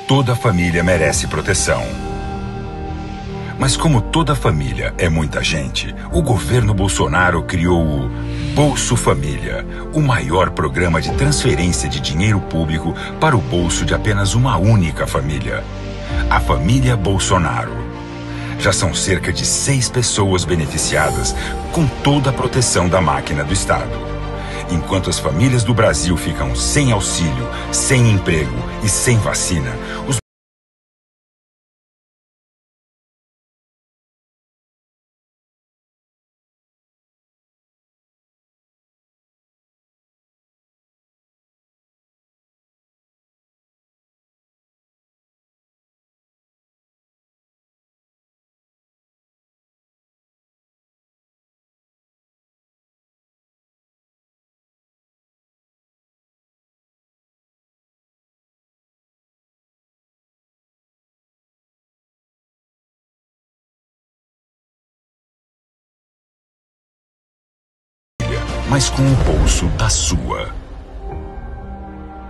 Toda família merece proteção. Mas como toda família é muita gente, o governo Bolsonaro criou o Bolsa Família, o maior programa de transferência de dinheiro público para o bolso de apenas uma única família, a família Bolsonaro. Já são cerca de 6 pessoas beneficiadas com toda a proteção da máquina do Estado. Enquanto as famílias do Brasil ficam sem auxílio, sem emprego e sem vacina, os mas com o bolso da sua.